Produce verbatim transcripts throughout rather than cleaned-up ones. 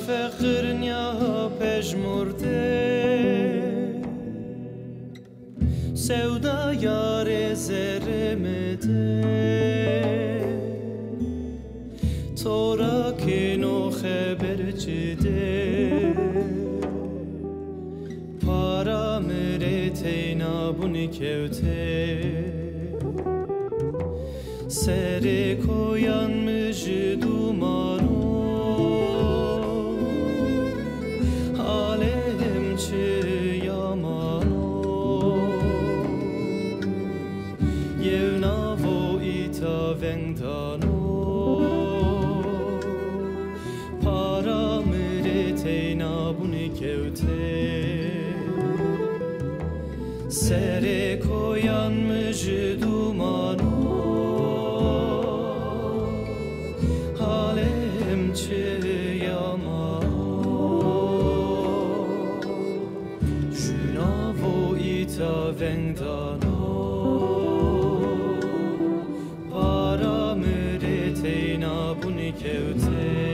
فقرنیا پژمرده سودا یار زرمده تو را که نو خبر چده پارا مره تینا بونی کهوته سر کویان مجد دومانو حالم چه یامانو یونا و ایتا وندانو پارا مره تینا بونی کهوته سر کویان مجد دومانو حالم چه یامانو جونا و ایتا وندانو پارا مره تینا بونی کهوته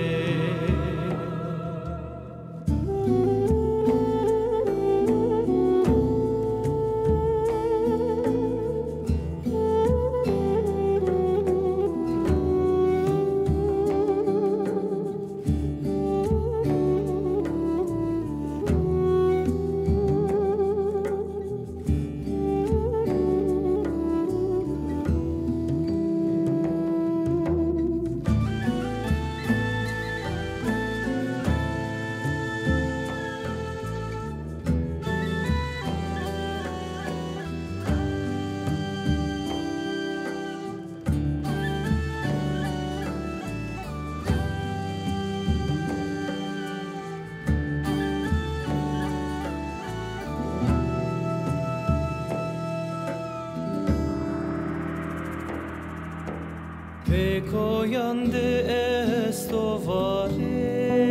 Pekoyande estovare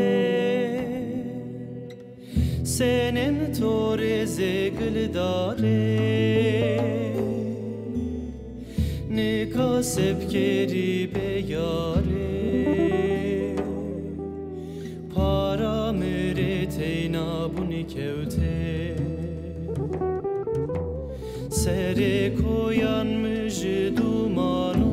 senem tore zegildare ne kasep keri beyare para mere teyna buni kevte sere koyan müjdumanu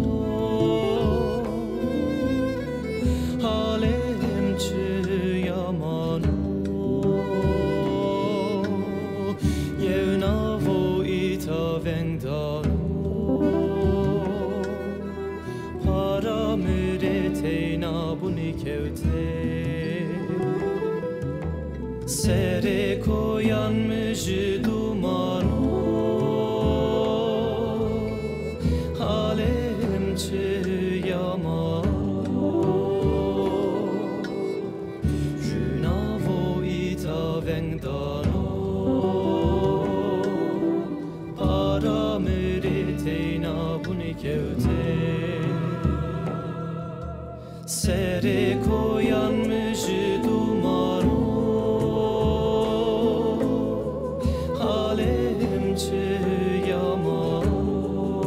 حالم چه یامانو یونا و ایتا وندانو پارا مره تینا بونی کهوته سر کویان مجدومانو حالم چه یامانو Vendano para meritena buni kevte sere koyan müjdumano halem çe yamano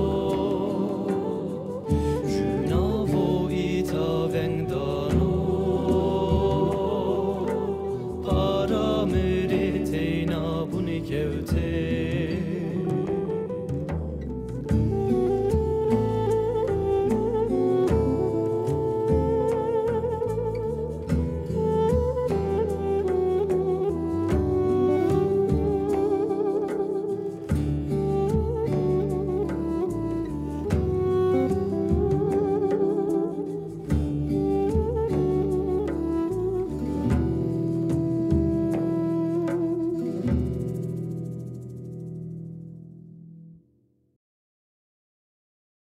junavo ita vendano para mere teyna buni kevte